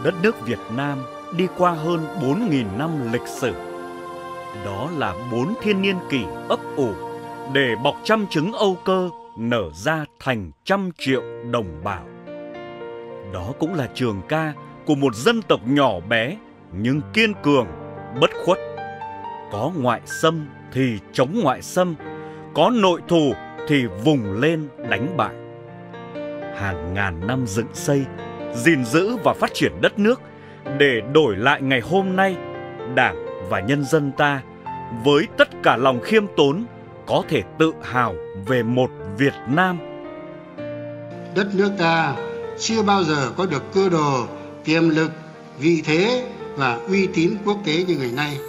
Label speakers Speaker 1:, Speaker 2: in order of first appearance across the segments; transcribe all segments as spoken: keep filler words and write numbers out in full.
Speaker 1: Đất nước Việt Nam đi qua hơn bốn nghìn năm lịch sử. Đó là bốn thiên niên kỷ ấp ủ để bọc trăm trứng Âu Cơ nở ra thành trăm triệu đồng bào. Đó cũng là trường ca của một dân tộc nhỏ bé nhưng kiên cường, bất khuất. Có ngoại xâm thì chống ngoại xâm, có nội thù thì vùng lên đánh bại. Hàng ngàn năm dựng xây, gìn giữ và phát triển đất nước để đổi lại ngày hôm nay, Đảng và nhân dân ta với tất cả lòng khiêm tốn có thể tự hào về một Việt Nam.
Speaker 2: Đất nước ta chưa bao giờ có được cơ đồ, tiềm lực, vị thế và uy tín quốc tế như ngày nay.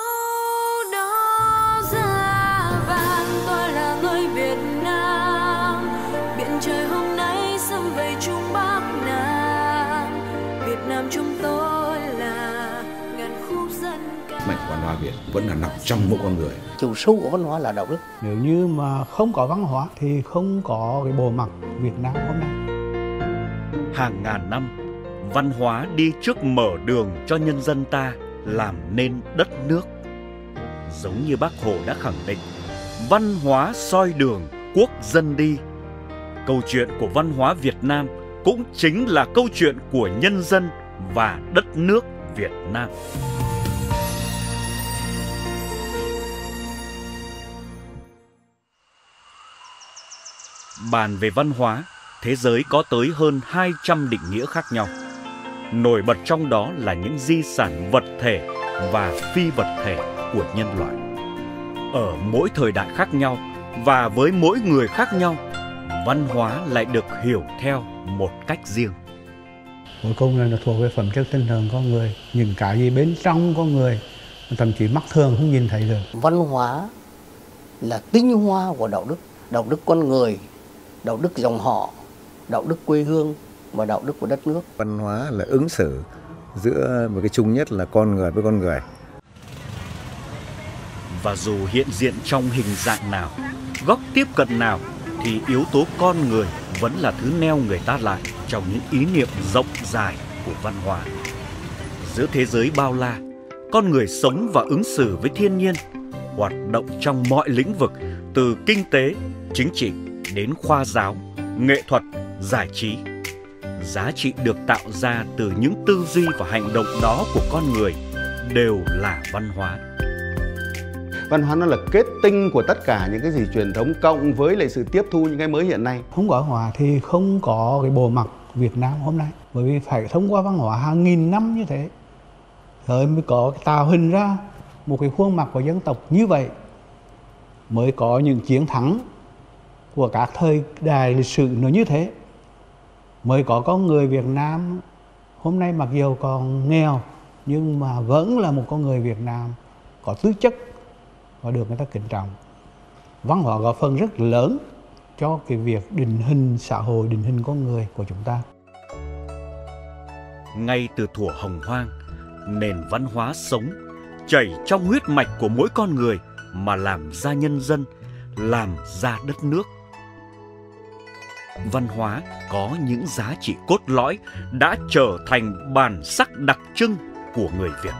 Speaker 3: Mạnh của văn hóa Việt vẫn là nằm trong mỗi con người.
Speaker 4: Chiều sâu của văn hóa là đạo đức.
Speaker 5: Nếu như mà không có văn hóa thì không có cái bộ mặt Việt Nam hôm nay.
Speaker 1: Hàng ngàn năm, văn hóa đi trước mở đường cho nhân dân ta làm nên đất nước. Giống như Bác Hồ đã khẳng định, văn hóa soi đường quốc dân đi. Câu chuyện của văn hóa Việt Nam cũng chính là câu chuyện của nhân dân và đất nước Việt Nam. Bàn về văn hóa, thế giới có tới hơn hai trăm định nghĩa khác nhau. Nổi bật trong đó là những di sản vật thể và phi vật thể của nhân loại. Ở mỗi thời đại khác nhau và với mỗi người khác nhau, văn hóa lại được hiểu theo một cách riêng.
Speaker 5: Cuối cùng là nó thuộc về phẩm chất tinh thần con người, những cái gì bên trong con người thậm chí mắt thường không nhìn thấy được.
Speaker 4: Văn hóa là tinh hoa của đạo đức, đạo đức con người, đạo đức dòng họ, đạo đức quê hương và đạo đức của đất nước.
Speaker 6: Văn hóa là ứng xử giữa một cái chung nhất là con người với con người.
Speaker 1: Và dù hiện diện trong hình dạng nào, góc tiếp cận nào, thì yếu tố con người vẫn là thứ neo người ta lại trong những ý niệm rộng dài của văn hóa. Giữa thế giới bao la, con người sống và ứng xử với thiên nhiên, hoạt động trong mọi lĩnh vực từ kinh tế, chính trị đến khoa giáo, nghệ thuật, giải trí. Giá trị được tạo ra từ những tư duy và hành động đó của con người đều là văn hóa.
Speaker 7: Văn hóa nó là kết tinh của tất cả những cái gì truyền thống cộng với lại sự tiếp thu những cái mới hiện nay.
Speaker 5: Không có văn hóa thì không có cái bộ mặt Việt Nam hôm nay. Bởi vì phải thông qua văn hóa hàng nghìn năm như thế, rồi mới có cái tạo hình ra một cái khuôn mặt của dân tộc như vậy, mới có những chiến thắng của các thời đại lịch sử nó như thế, mới có con người Việt Nam hôm nay mặc dù còn nghèo nhưng mà vẫn là một con người Việt Nam có tứ chất và được người ta kính trọng. Văn hóa góp phần rất lớn cho cái việc định hình xã hội, định hình con người của chúng ta.
Speaker 1: Ngay từ thuở hồng hoang, nền văn hóa sống chảy trong huyết mạch của mỗi con người mà làm ra nhân dân, làm ra đất nước. Văn hóa có những giá trị cốt lõi đã trở thành bản sắc đặc trưng của người Việt.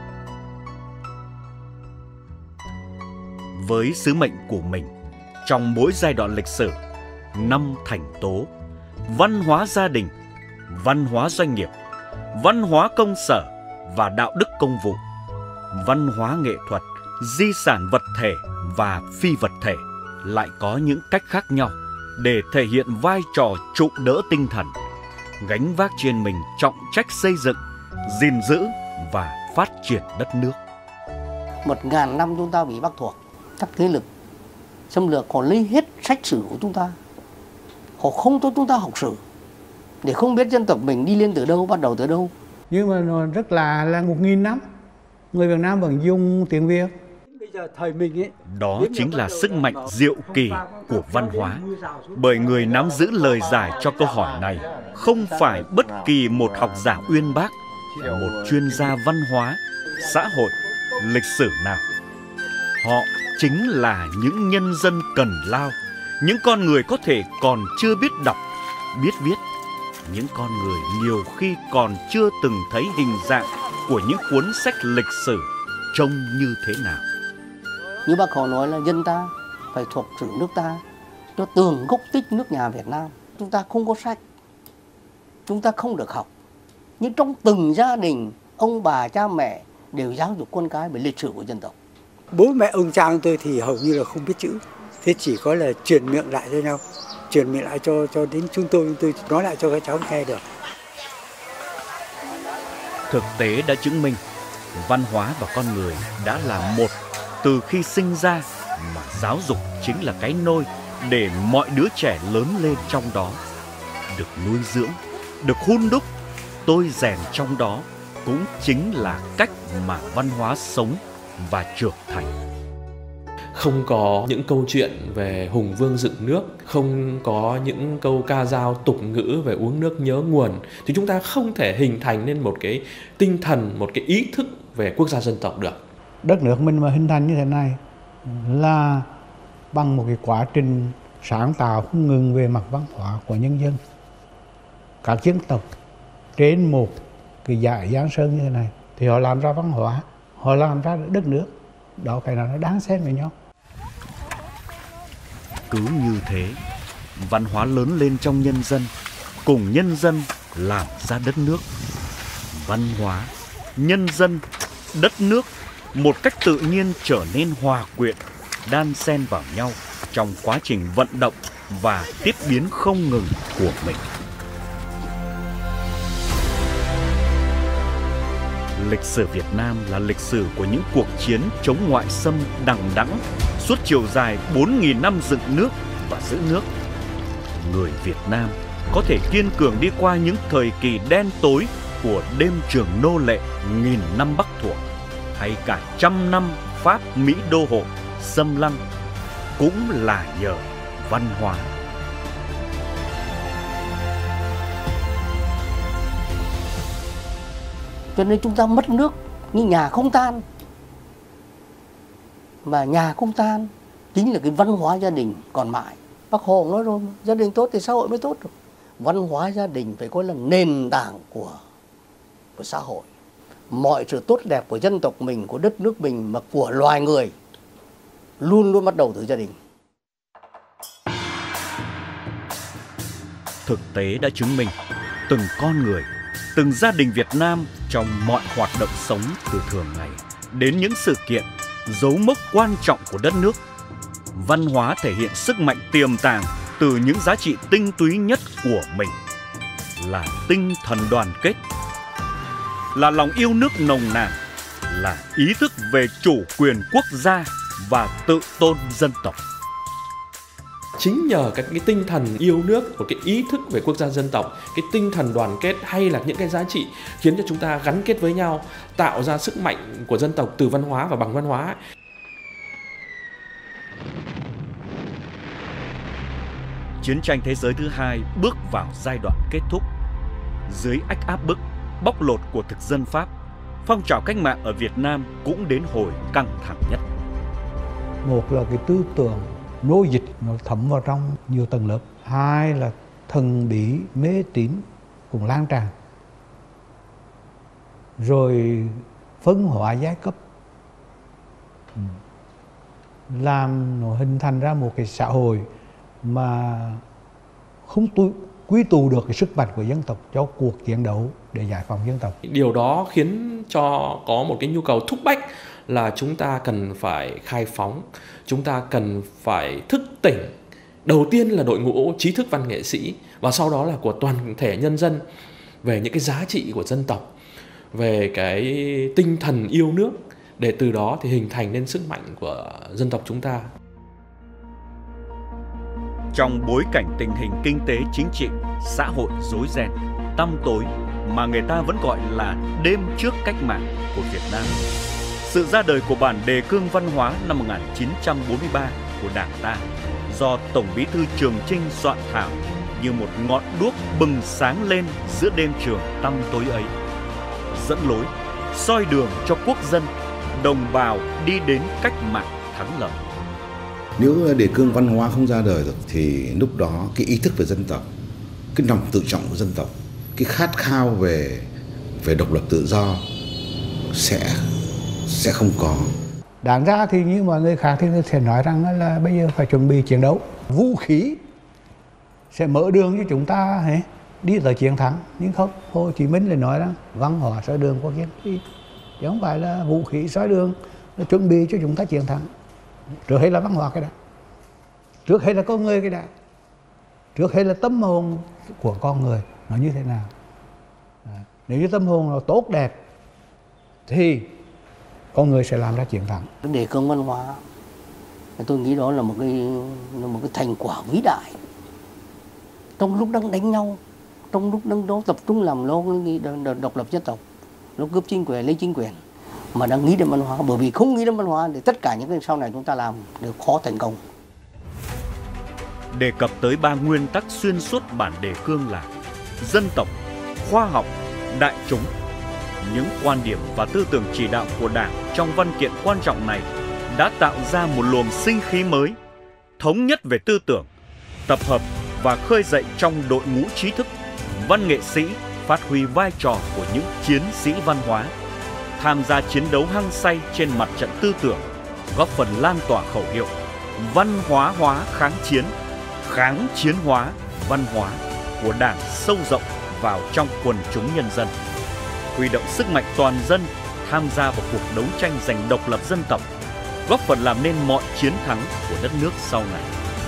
Speaker 1: Với sứ mệnh của mình, trong mỗi giai đoạn lịch sử, năm thành tố: văn hóa gia đình, văn hóa doanh nghiệp, văn hóa công sở và đạo đức công vụ, văn hóa nghệ thuật, di sản vật thể và phi vật thể lại có những cách khác nhau để thể hiện vai trò trụ đỡ tinh thần, gánh vác trên mình trọng trách xây dựng, gìn giữ và phát triển đất nước.
Speaker 4: Một ngàn năm chúng ta bị Bắc thuộc, các thế lực xâm lược họ lấy hết sách sử của chúng ta, họ không cho chúng ta học sử để không biết dân tộc mình đi lên từ đâu, bắt đầu từ đâu.
Speaker 5: Nhưng mà nó rất là là một nghìn năm người Việt Nam vẫn dùng tiếng Việt.
Speaker 1: Đó chính là sức mạnh diệu kỳ của văn hóa, bởi người nắm giữ lời giải cho câu hỏi này không phải bất kỳ một học giả uyên bác, một chuyên gia văn hóa, xã hội, lịch sử nào. Họ chính là những nhân dân cần lao, những con người có thể còn chưa biết đọc, biết viết, những con người nhiều khi còn chưa từng thấy hình dạng của những cuốn sách lịch sử trông như thế nào.
Speaker 4: Như bác Hồ nói là dân ta phải thuộc sử nước ta cho tường gốc tích nước nhà Việt Nam. Chúng ta không có sách, chúng ta không được học. Nhưng trong từng gia đình, ông bà, cha mẹ đều giáo dục con cái về lịch sử của dân tộc.
Speaker 8: Bố mẹ ông cha tôi thì hầu như là không biết chữ. Thế chỉ có là truyền miệng lại cho nhau, truyền miệng lại cho cho đến chúng tôi, chúng tôi nói lại cho các cháu nghe được.
Speaker 1: Thực tế đã chứng minh, văn hóa và con người đã là một từ khi sinh ra, mà giáo dục chính là cái nôi để mọi đứa trẻ lớn lên trong đó, được nuôi dưỡng, được hun đúc, tôi rèn trong đó cũng chính là cách mà văn hóa sống và trưởng thành.
Speaker 9: Không có những câu chuyện về hùng vương dựng nước, không có những câu ca dao tục ngữ về uống nước nhớ nguồn, thì chúng ta không thể hình thành nên một cái tinh thần, một cái ý thức về quốc gia dân tộc được.
Speaker 5: Đất nước mình mà hình thành như thế này là bằng một cái quá trình sáng tạo không ngừng về mặt văn hóa của nhân dân. Các dân tộc trên một cái dải Giang Sơn như thế này thì họ làm ra văn hóa, họ làm ra đất nước. Đó cái nào nó đáng xem với nhau.
Speaker 1: Cứ như thế, văn hóa lớn lên trong nhân dân, cùng nhân dân làm ra đất nước. Văn hóa, nhân dân, đất nước một cách tự nhiên trở nên hòa quyện, đan xen vào nhau trong quá trình vận động và tiếp biến không ngừng của mình. Lịch sử Việt Nam là lịch sử của những cuộc chiến chống ngoại xâm đằng đẵng suốt chiều dài bốn nghìn năm dựng nước và giữ nước. Người Việt Nam có thể kiên cường đi qua những thời kỳ đen tối của đêm trường nô lệ nghìn năm Bắc thuộc, hay cả trăm năm Pháp Mỹ đô hộ xâm lăng, cũng là nhờ văn hóa.
Speaker 4: Cho nên chúng ta mất nước nhưng nhà không tan. Mà nhà không tan chính là cái văn hóa gia đình còn mãi. Bác Hồ nói rồi, gia đình tốt thì xã hội mới tốt được. Văn hóa gia đình phải coi là nền tảng của, của xã hội. Mọi sự tốt đẹp của dân tộc mình, của đất nước mình mà của loài người luôn luôn bắt đầu từ gia đình.
Speaker 1: Thực tế đã chứng minh từng con người, từng gia đình Việt Nam trong mọi hoạt động sống từ thường ngày đến những sự kiện, dấu mốc quan trọng của đất nước. Văn hóa thể hiện sức mạnh tiềm tàng từ những giá trị tinh túy nhất của mình, là tinh thần đoàn kết, là lòng yêu nước nồng nàn, là ý thức về chủ quyền quốc gia và tự tôn dân tộc.
Speaker 9: Chính nhờ cái, cái tinh thần yêu nước, một cái ý thức về quốc gia dân tộc, cái tinh thần đoàn kết hay là những cái giá trị khiến cho chúng ta gắn kết với nhau, tạo ra sức mạnh của dân tộc từ văn hóa và bằng văn hóa.
Speaker 1: Chiến tranh thế giới thứ hai bước vào giai đoạn kết thúc. Dưới ách áp bức, bóc lột của thực dân Pháp, phong trào cách mạng ở Việt Nam cũng đến hồi căng thẳng nhất.
Speaker 5: Một là cái tư tưởng nô dịch nó thấm vào trong nhiều tầng lớp. Hai là thần bí mê tín cũng lan tràn. Rồi phân hóa giai cấp, làm nó hình thành ra một cái xã hội mà không tu, quy tụ được cái sức mạnh của dân tộc cho cuộc chiến đấu để giải phóng dân tộc.
Speaker 9: Điều đó khiến cho có một cái nhu cầu thúc bách là chúng ta cần phải khai phóng, chúng ta cần phải thức tỉnh. Đầu tiên là đội ngũ trí thức văn nghệ sĩ và sau đó là của toàn thể nhân dân về những cái giá trị của dân tộc, về cái tinh thần yêu nước, để từ đó thì hình thành nên sức mạnh của dân tộc chúng ta.
Speaker 1: Trong bối cảnh tình hình kinh tế chính trị, xã hội rối ren, tăm tối mà người ta vẫn gọi là đêm trước cách mạng của Việt Nam, sự ra đời của bản đề cương văn hóa năm một nghìn chín trăm bốn mươi ba của Đảng ta do Tổng Bí thư Trường Chinh soạn thảo như một ngọn đuốc bừng sáng lên giữa đêm trường tăm tối ấy, dẫn lối, soi đường cho quốc dân, đồng bào đi đến cách mạng thắng lợi.
Speaker 3: Nếu đề cương văn hóa không ra đời được thì lúc đó cái ý thức về dân tộc, cái lòng tự trọng của dân tộc cái khát khao về về độc lập tự do sẽ sẽ không có.
Speaker 5: Đáng ra thì như mọi người khác thì sẽ nói rằng là bây giờ phải chuẩn bị chiến đấu. Vũ khí sẽ mở đường cho chúng ta ấy, đi tới chiến thắng. Nhưng không, Hồ Chí Minh lại nói rằng văn hóa soi đường qua chiến đi. Chứ không phải là vũ khí soi đường là chuẩn bị cho chúng ta chiến thắng. Trước hết là văn hóa cái đã. Trước hết là con người cái đã. Trước hết là tâm hồn của con người nó như thế nào. À, nếu như tâm hồn nó tốt đẹp thì con người sẽ làm ra chiến thắng.
Speaker 4: Đề cương văn hóa, tôi nghĩ đó là một cái là một cái thành quả vĩ đại. Trong lúc đang đánh nhau, trong lúc đang đó tập trung làm lo độc lập dân tộc, nó cướp chính quyền, lấy chính quyền, mà đang nghĩ đến văn hóa, bởi vì không nghĩ đến văn hóa thì tất cả những cái sau này chúng ta làm đều khó thành công.
Speaker 1: Đề cập tới ba nguyên tắc xuyên suốt bản đề cương là dân tộc, khoa học, đại chúng. Những quan điểm và tư tưởng chỉ đạo của Đảng trong văn kiện quan trọng này đã tạo ra một luồng sinh khí mới, thống nhất về tư tưởng, tập hợp và khơi dậy trong đội ngũ trí thức, văn nghệ sĩ phát huy vai trò của những chiến sĩ văn hóa, tham gia chiến đấu hăng say trên mặt trận tư tưởng, góp phần lan tỏa khẩu hiệu văn hóa hóa kháng chiến, kháng chiến hóa văn hóa của Đảng sâu rộng vào trong quần chúng nhân dân, huy động sức mạnh toàn dân tham gia vào cuộc đấu tranh giành độc lập dân tộc, góp phần làm nên mọi chiến thắng của đất nước sau này.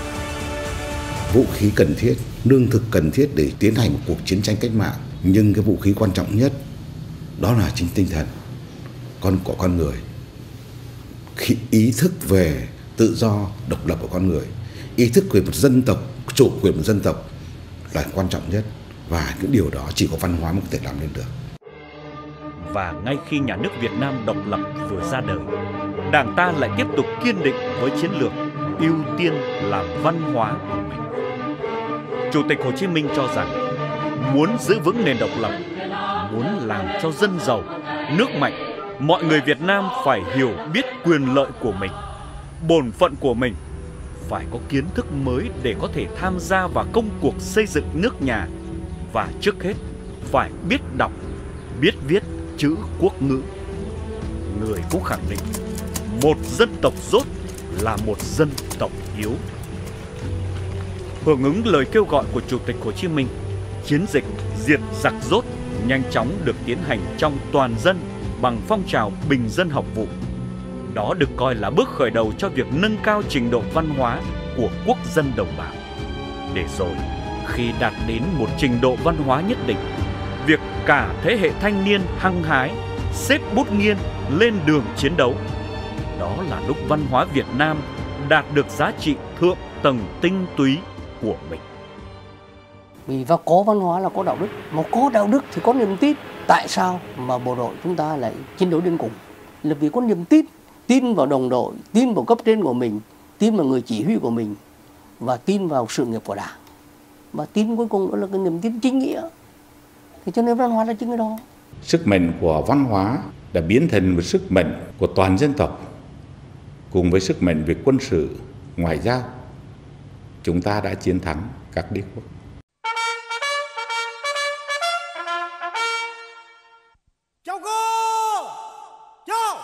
Speaker 3: Vũ khí cần thiết, lương thực cần thiết để tiến hành một cuộc chiến tranh cách mạng, nhưng cái vũ khí quan trọng nhất đó là chính tinh thần con của con người. Khi ý thức về tự do, độc lập của con người, ý thức về một dân tộc, chủ quyền một dân tộc là quan trọng nhất, và những điều đó chỉ có văn hóa mới có thể làm nên được.
Speaker 1: Và ngay khi nhà nước Việt Nam độc lập vừa ra đời, Đảng ta lại tiếp tục kiên định với chiến lược ưu tiên làm văn hóa của mình. Chủ tịch Hồ Chí Minh cho rằng muốn giữ vững nền độc lập, muốn làm cho dân giàu, nước mạnh, mọi người Việt Nam phải hiểu biết quyền lợi của mình, bổn phận của mình, phải có kiến thức mới để có thể tham gia vào công cuộc xây dựng nước nhà, và trước hết phải biết đọc, biết viết chữ quốc ngữ. Người cũng khẳng định một dân tộc dốt là một dân tộc yếu. Hưởng ứng lời kêu gọi của Chủ tịch Hồ Chí Minh, chiến dịch diệt giặc dốt nhanh chóng được tiến hành trong toàn dân bằng phong trào bình dân học vụ. Đó được coi là bước khởi đầu cho việc nâng cao trình độ văn hóa của quốc dân đồng bào. Để rồi, khi đạt đến một trình độ văn hóa nhất định, việc cả thế hệ thanh niên hăng hái, xếp bút nghiêng lên đường chiến đấu, đó là lúc văn hóa Việt Nam đạt được giá trị thượng tầng tinh túy của mình.
Speaker 4: Vì và có văn hóa là có đạo đức, mà có đạo đức thì có niềm tin. Tại sao mà bộ đội chúng ta lại chiến đấu đến cùng? Là vì có niềm tin, tin vào đồng đội, tin vào cấp trên của mình, tin vào người chỉ huy của mình, và tin vào sự nghiệp của Đảng. Và tin cuối cùng đó là cái niềm tin chính nghĩa. Thì cho nên văn hóa là chính cái đó.
Speaker 10: Sức mạnh của văn hóa đã biến thành một sức mạnh của toàn dân tộc. Cùng với sức mạnh về quân sự, ngoại giao, chúng ta đã chiến thắng các đế quốc.
Speaker 11: Chào cô! Chào!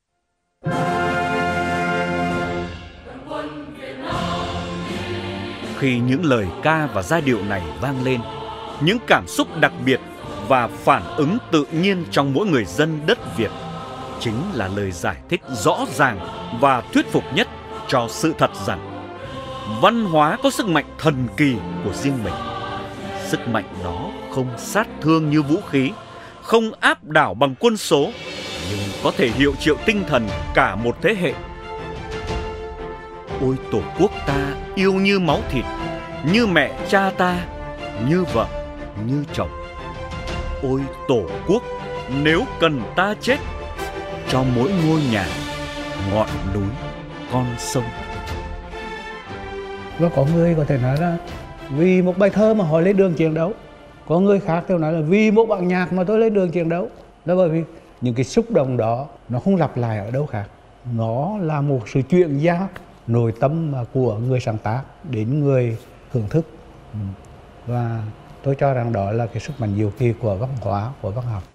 Speaker 1: Khi những lời ca và giai điệu này vang lên, những cảm xúc đặc biệt và phản ứng tự nhiên trong mỗi người dân đất Việt chính là lời giải thích rõ ràng và thuyết phục nhất cho sự thật rằng văn hóa có sức mạnh thần kỳ của riêng mình. Sức mạnh đó không sát thương như vũ khí, không áp đảo bằng quân số, nhưng có thể hiệu triệu tinh thần cả một thế hệ. Ôi Tổ quốc ta yêu như máu thịt, như mẹ cha ta, như vợ, như chồng. Ôi Tổ quốc, nếu cần ta chết, cho mỗi ngôi nhà, ngọn núi, con sông.
Speaker 5: Và có người có thể nói là vì một bài thơ mà họ lên đường chiến đấu. Có người khác thì nói là vì một bản nhạc mà tôi lên đường chiến đấu. Đó bởi vì những cái xúc động đó nó không lặp lại ở đâu khác. Nó là một sự chuyển giao nội tâm của người sáng tác đến người thưởng thức. Và Tôi cho rằng đó là cái sức mạnh diệu kỳ của văn hóa, của văn học.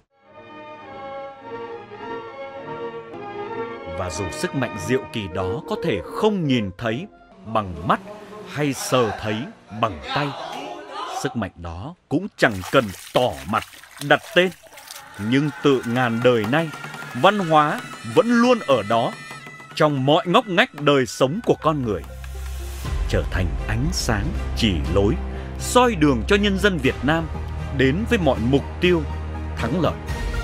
Speaker 1: Và dù sức mạnh diệu kỳ đó có thể không nhìn thấy bằng mắt hay sờ thấy bằng tay, sức mạnh đó cũng chẳng cần tỏ mặt, đặt tên. Nhưng từ ngàn đời nay, văn hóa vẫn luôn ở đó, trong mọi ngóc ngách đời sống của con người, trở thành ánh sáng chỉ lối, soi đường cho nhân dân Việt Nam đến với mọi mục tiêu thắng lợi.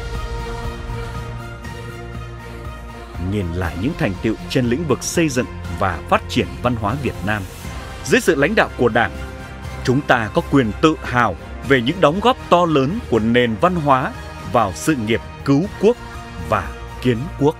Speaker 1: Nhìn lại những thành tựu trên lĩnh vực xây dựng và phát triển văn hóa Việt Nam, dưới sự lãnh đạo của Đảng, chúng ta có quyền tự hào về những đóng góp to lớn của nền văn hóa vào sự nghiệp cứu quốc và kiến quốc.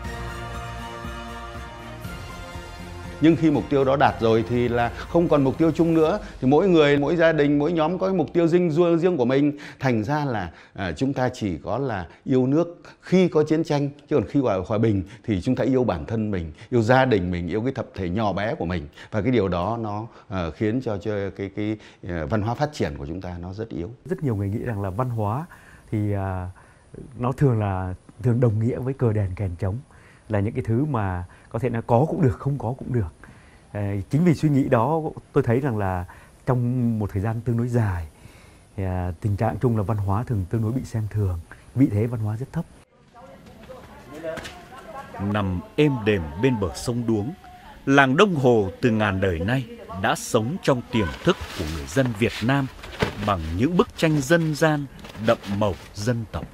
Speaker 7: Nhưng khi mục tiêu đó đạt rồi thì là không còn mục tiêu chung nữa, thì mỗi người, mỗi gia đình, mỗi nhóm có cái mục tiêu riêng riêng của mình. Thành ra là à, chúng ta chỉ có là yêu nước khi có chiến tranh, chứ còn khi gọi hòa bình thì chúng ta yêu bản thân mình, yêu gia đình mình, yêu cái tập thể nhỏ bé của mình. Và cái điều đó nó à, khiến cho, cho cái cái à, văn hóa phát triển của chúng ta nó rất yếu.
Speaker 12: Rất nhiều người nghĩ rằng là văn hóa thì à, nó thường là thường đồng nghĩa với cờ đèn kèn trống, là những cái thứ mà có thể là có cũng được, không có cũng được. À, chính vì suy nghĩ đó tôi thấy rằng là trong một thời gian tương đối dài, à, tình trạng chung là văn hóa thường tương đối bị xem thường, vị thế văn hóa rất thấp.
Speaker 1: Nằm êm đềm bên bờ sông Đuống, làng Đông Hồ từ ngàn đời nay đã sống trong tiềm thức của người dân Việt Nam bằng những bức tranh dân gian đậm màu dân tộc.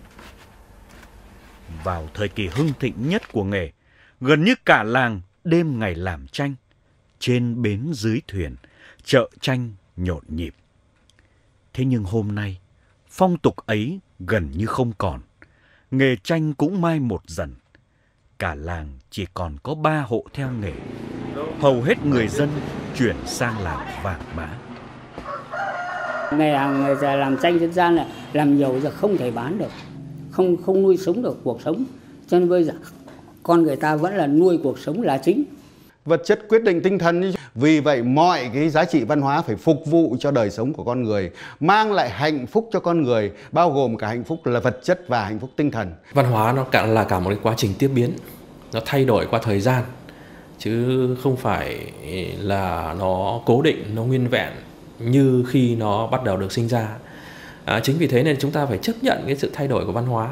Speaker 1: Vào thời kỳ hưng thịnh nhất của nghề, gần như cả làng đêm ngày làm tranh, trên bến dưới thuyền, chợ tranh nhộn nhịp. Thế nhưng hôm nay, phong tục ấy gần như không còn, nghề tranh cũng mai một dần. Cả làng chỉ còn có ba hộ theo nghề, hầu hết người dân chuyển sang làm vàng mã.
Speaker 13: Nghề hàng làm tranh dân gian là làm nhiều giờ không thể bán được, không không nuôi sống được cuộc sống, cho nên bây giờ con người ta vẫn là nuôi cuộc sống là chính.
Speaker 7: Vật chất quyết định tinh thần, vì vậy mọi cái giá trị văn hóa phải phục vụ cho đời sống của con người, mang lại hạnh phúc cho con người, bao gồm cả hạnh phúc là vật chất và hạnh phúc tinh thần.
Speaker 9: Văn hóa nó cả là cả một cái quá trình tiếp biến, nó thay đổi qua thời gian, chứ không phải là nó cố định, nó nguyên vẹn như khi nó bắt đầu được sinh ra. À, chính vì thế nên chúng ta phải chấp nhận cái sự thay đổi của văn hóa.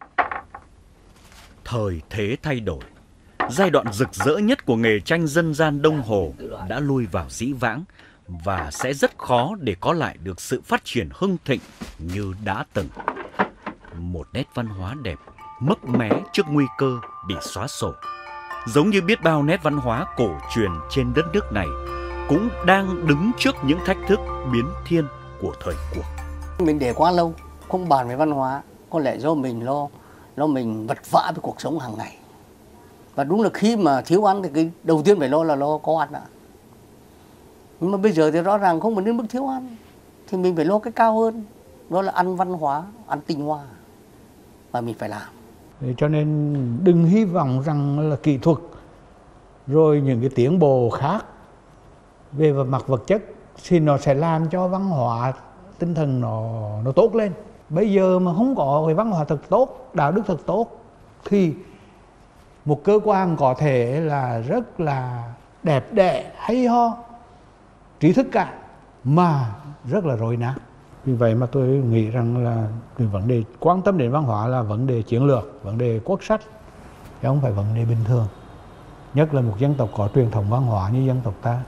Speaker 1: Thời thế thay đổi, giai đoạn rực rỡ nhất của nghề tranh dân gian Đông Hồ đã lui vào dĩ vãng và sẽ rất khó để có lại được sự phát triển hưng thịnh như đã từng. Một nét văn hóa đẹp, mấp mé trước nguy cơ bị xóa sổ. Giống như biết bao nét văn hóa cổ truyền trên đất nước này cũng đang đứng trước những thách thức biến thiên của thời cuộc.
Speaker 4: Mình để quá lâu, không bàn về văn hóa, có lẽ do mình lo, lo mình vật vã với cuộc sống hàng ngày. Và đúng là khi mà thiếu ăn thì cái đầu tiên phải lo là lo có ăn ạ. Nhưng mà bây giờ thì rõ ràng không phải đến mức thiếu ăn, thì mình phải lo cái cao hơn, đó là ăn văn hóa, ăn tinh hoa, và mình phải làm.
Speaker 5: Cho nên đừng hy vọng rằng là kỹ thuật rồi những cái tiến bộ khác về mặt vật chất thì nó sẽ làm cho văn hóa tinh thần nó nó tốt lên. Bây giờ mà không có cái văn hóa thật tốt, đạo đức thật tốt thì một cơ quan có thể là rất là đẹp đẽ, hay ho, trí thức cả, mà rất là rối nát. Vì vậy mà tôi nghĩ rằng là cái vấn đề quan tâm đến văn hóa là vấn đề chiến lược, vấn đề quốc sách, chứ không phải vấn đề bình thường. Nhất là một dân tộc có truyền thống văn hóa như dân tộc ta.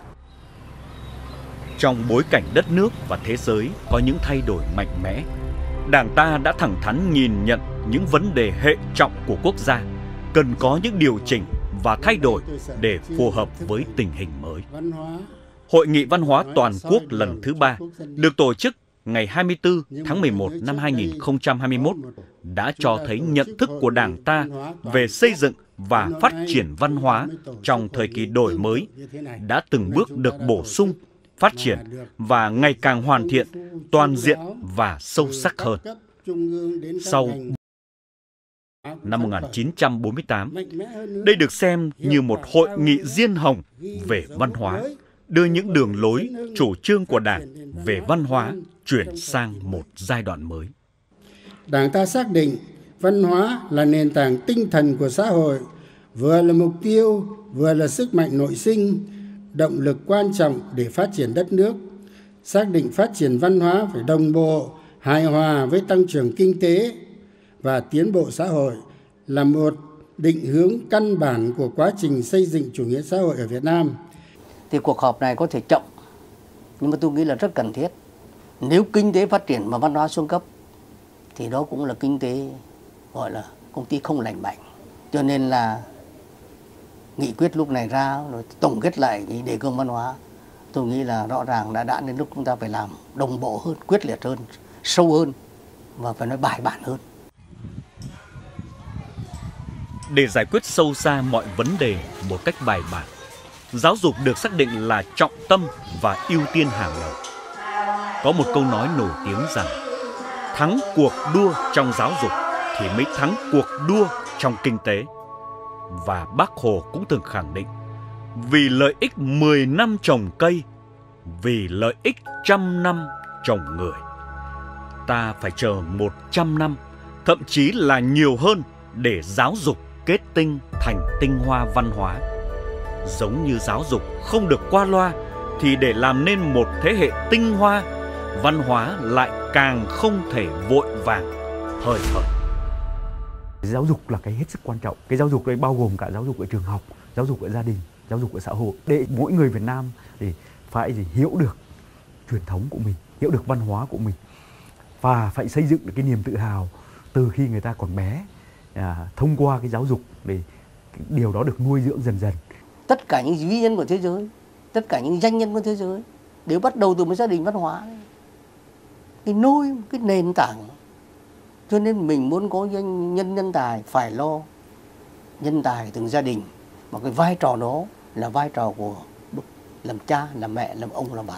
Speaker 1: Trong bối cảnh đất nước và thế giới có những thay đổi mạnh mẽ, Đảng ta đã thẳng thắn nhìn nhận những vấn đề hệ trọng của quốc gia, cần có những điều chỉnh và thay đổi để phù hợp với tình hình mới. Hội nghị văn hóa toàn quốc lần thứ ba được tổ chức ngày hai mươi tư tháng mười một năm hai nghìn không trăm hai mươi mốt đã cho thấy nhận thức của Đảng ta về xây dựng và phát triển văn hóa trong thời kỳ đổi mới đã từng bước được bổ sung, phát triển và ngày càng hoàn thiện, toàn diện và sâu sắc hơn. Sau năm một nghìn chín trăm bốn mươi tám, đây được xem như một hội nghị diên hồng về văn hóa, đưa những đường lối, chủ trương của Đảng về văn hóa chuyển sang một giai đoạn mới.
Speaker 2: Đảng ta xác định văn hóa là nền tảng tinh thần của xã hội, vừa là mục tiêu, vừa là sức mạnh nội sinh, động lực quan trọng để phát triển đất nước. Xác định phát triển văn hóa phải đồng bộ, hài hòa với tăng trưởng kinh tế và tiến bộ xã hội là một định hướng căn bản của quá trình xây dựng chủ nghĩa xã hội ở Việt Nam.
Speaker 4: Thì cuộc họp này có thể chậm, nhưng mà tôi nghĩ là rất cần thiết. Nếu kinh tế phát triển mà văn hóa xuống cấp, thì đó cũng là kinh tế gọi là công ty không lành mạnh. Cho nên là nghị quyết lúc này ra rồi tổng kết lại cái đề cương văn hóa, tôi nghĩ là rõ ràng đã đã đến lúc chúng ta phải làm đồng bộ hơn, quyết liệt hơn, sâu hơn và phải nói bài bản hơn.
Speaker 1: Để giải quyết sâu xa mọi vấn đề một cách bài bản, giáo dục được xác định là trọng tâm và ưu tiên hàng đầu. Có một câu nói nổi tiếng rằng thắng cuộc đua trong giáo dục thì mới thắng cuộc đua trong kinh tế. Và Bác Hồ cũng từng khẳng định, vì lợi ích mười năm trồng cây, vì lợi ích trăm năm trồng người. Ta phải chờ một trăm năm, thậm chí là nhiều hơn để giáo dục kết tinh thành tinh hoa văn hóa. Giống như giáo dục không được qua loa, thì để làm nên một thế hệ tinh hoa, văn hóa lại càng không thể vội vàng, hời hợt.
Speaker 12: Giáo dục là cái hết sức quan trọng. Cái giáo dục đấy bao gồm cả giáo dục ở trường học, giáo dục ở gia đình, giáo dục ở xã hội. Để mỗi người Việt Nam thì phải gì hiểu được truyền thống của mình, hiểu được văn hóa của mình, và phải xây dựng được cái niềm tự hào từ khi người ta còn bé, à, thông qua cái giáo dục để điều đó được nuôi dưỡng dần dần.
Speaker 4: Tất cả những vĩ nhân của thế giới, tất cả những danh nhân của thế giới đều bắt đầu từ một gia đình văn hóa, cái nôi, cái nền tảng. Cho nên mình muốn có nhân nhân, nhân tài phải lo nhân tài từng gia đình, mà cái vai trò đó là vai trò của làm cha, làm mẹ, làm ông, làm bà.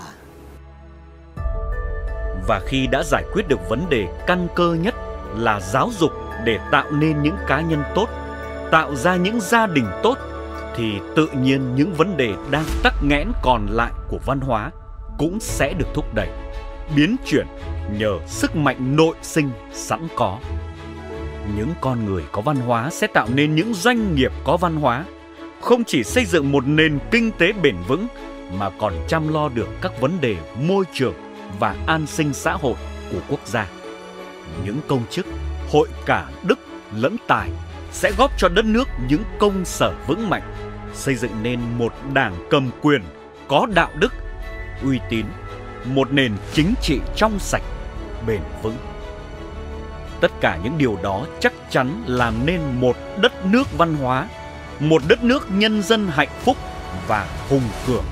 Speaker 1: Và khi đã giải quyết được vấn đề căn cơ nhất là giáo dục để tạo nên những cá nhân tốt, tạo ra những gia đình tốt, thì tự nhiên những vấn đề đang tắc nghẽn còn lại của văn hóa cũng sẽ được thúc đẩy, biến chuyển nhờ sức mạnh nội sinh sẵn có. Những con người có văn hóa sẽ tạo nên những doanh nghiệp có văn hóa, không chỉ xây dựng một nền kinh tế bền vững mà còn chăm lo được các vấn đề môi trường và an sinh xã hội của quốc gia. Những công chức, hội cả đức lẫn tài sẽ góp cho đất nước những công sở vững mạnh, xây dựng nên một đảng cầm quyền có đạo đức, uy tín, một nền chính trị trong sạch, bền vững. Tất cả những điều đó chắc chắn làm nên một đất nước văn hóa, một đất nước nhân dân hạnh phúc và hùng cường.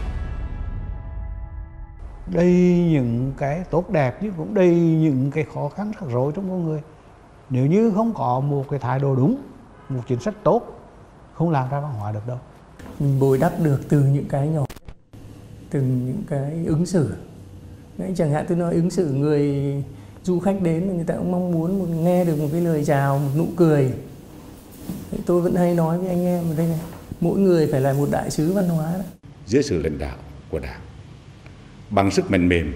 Speaker 5: Đầy những cái tốt đẹp nhưng cũng đầy những cái khó khăn rắc rối trong con người. Nếu như không có một cái thái độ đúng, một chính sách tốt, không làm ra văn hóa được đâu.
Speaker 14: Mình bồi đắp được từ những cái nhỏ, từ những cái ứng xử. Đấy, chẳng hạn tôi nói ứng xử người du khách đến, người ta cũng mong muốn một, nghe được một cái lời chào, một nụ cười. Đấy, tôi vẫn hay nói với anh em ở đây này, mỗi người phải là một đại sứ văn hóa. Đó.
Speaker 10: Dưới sự lãnh đạo của Đảng, bằng sức mạnh mềm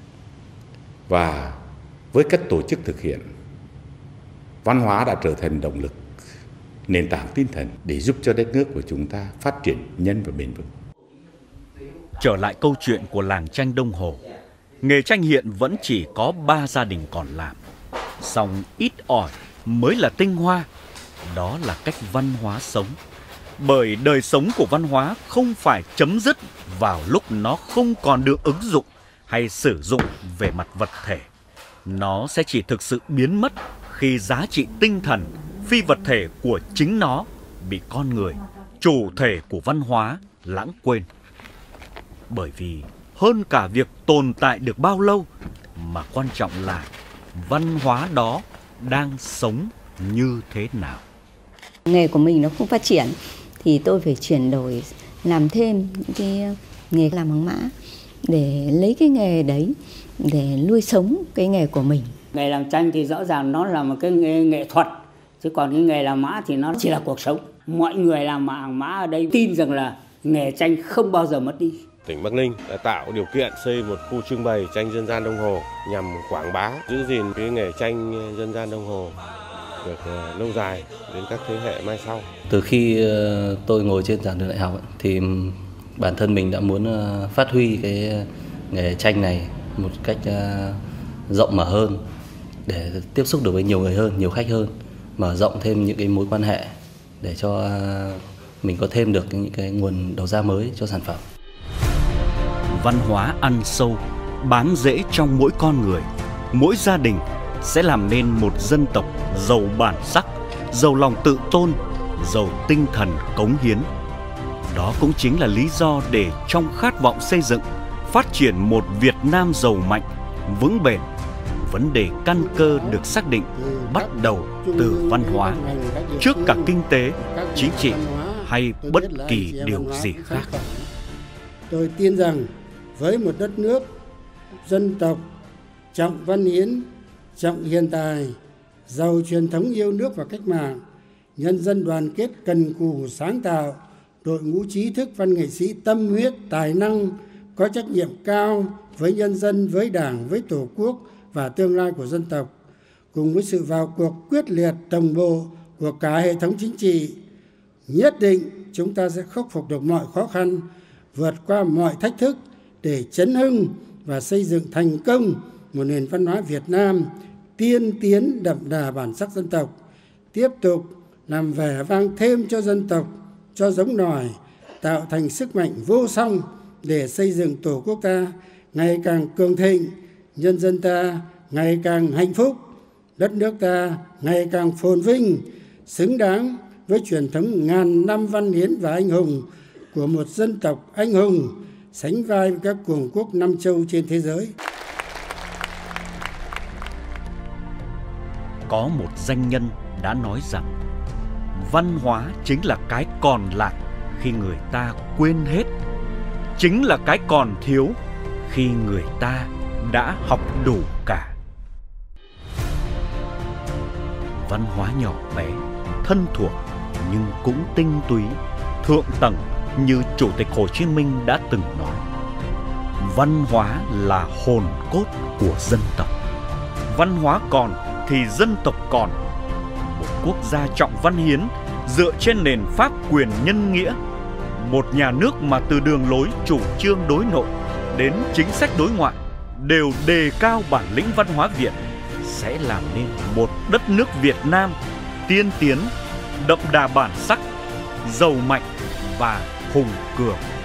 Speaker 10: và với cách tổ chức thực hiện, văn hóa đã trở thành động lực, nền tảng tinh thần để giúp cho đất nước của chúng ta phát triển nhanh và bền vững.
Speaker 1: Trở lại câu chuyện của làng tranh Đông Hồ, nghề tranh hiện vẫn chỉ có ba gia đình còn làm. Song ít ỏi mới là tinh hoa, đó là cách văn hóa sống. Bởi đời sống của văn hóa không phải chấm dứt vào lúc nó không còn được ứng dụng hay sử dụng về mặt vật thể. Nó sẽ chỉ thực sự biến mất khi giá trị tinh thần, phi vật thể của chính nó bị con người, chủ thể của văn hóa, lãng quên. Bởi vì hơn cả việc tồn tại được bao lâu, mà quan trọng là văn hóa đó đang sống như thế nào.
Speaker 15: Nghề của mình nó không phát triển thì tôi phải chuyển đổi, làm thêm những cái nghề làm bằng mã để lấy cái nghề đấy để nuôi sống cái nghề của mình.
Speaker 13: Nghề làm tranh thì rõ ràng nó là một cái nghề nghệ thuật, chứ còn cái nghề làm mã thì nó chỉ là cuộc sống. Mọi người làm hàng mã ở đây tin rằng là nghề tranh không bao giờ mất đi.
Speaker 16: Tỉnh Bắc Ninh đã tạo điều kiện xây một khu trưng bày tranh dân gian Đông Hồ nhằm quảng bá, giữ gìn cái nghề tranh dân gian Đông Hồ được lâu dài đến các thế hệ mai sau.
Speaker 17: Từ khi tôi ngồi trên giảng đường đại học thì bản thân mình đã muốn phát huy cái nghề tranh này một cách rộng mở hơn để tiếp xúc được với nhiều người hơn, nhiều khách hơn, mở rộng thêm những cái mối quan hệ để cho mình có thêm được những cái nguồn đầu ra mới cho sản phẩm.
Speaker 1: Văn hóa ăn sâu, bám rễ trong mỗi con người, mỗi gia đình sẽ làm nên một dân tộc giàu bản sắc, giàu lòng tự tôn, giàu tinh thần cống hiến. Đó cũng chính là lý do để trong khát vọng xây dựng, phát triển một Việt Nam giàu mạnh, vững bền, vấn đề căn cơ được xác định bắt đầu từ văn hóa, trước cả kinh tế, chính trị hay bất kỳ điều gì khác.
Speaker 2: Tôi tin rằng với một đất nước, dân tộc trọng văn hiến, trọng hiện tài, giàu truyền thống yêu nước và cách mạng, nhân dân đoàn kết cần cù sáng tạo, đội ngũ trí thức văn nghệ sĩ tâm huyết, tài năng, có trách nhiệm cao với nhân dân, với Đảng, với Tổ quốc và tương lai của dân tộc, cùng với sự vào cuộc quyết liệt đồng bộ của cả hệ thống chính trị, nhất định chúng ta sẽ khắc phục được mọi khó khăn, vượt qua mọi thách thức để chấn hưng và xây dựng thành công một nền văn hóa Việt Nam tiên tiến đậm đà bản sắc dân tộc, tiếp tục làm vẻ vang thêm cho dân tộc, cho giống nòi, tạo thành sức mạnh vô song để xây dựng Tổ quốc ta ngày càng cường thịnh, nhân dân ta ngày càng hạnh phúc, đất nước ta ngày càng phồn vinh, xứng đáng với truyền thống ngàn năm văn hiến và anh hùng của một dân tộc anh hùng, sánh vai với các cường quốc năm châu trên thế giới.
Speaker 1: Có một danh nhân đã nói rằng văn hóa chính là cái còn lại khi người ta quên hết, chính là cái còn thiếu khi người ta đã học đủ cả. Văn hóa nhỏ bé, thân thuộc nhưng cũng tinh túy, thượng tầng như Chủ tịch Hồ Chí Minh đã từng nói. Văn hóa là hồn cốt của dân tộc. Văn hóa còn thì dân tộc còn. Một quốc gia trọng văn hiến dựa trên nền pháp quyền nhân nghĩa. Một nhà nước mà từ đường lối chủ trương đối nội đến chính sách đối ngoại đều đề cao bản lĩnh văn hóa Việt, sẽ làm nên một đất nước Việt Nam tiên tiến, đậm đà bản sắc, giàu mạnh và hùng cường.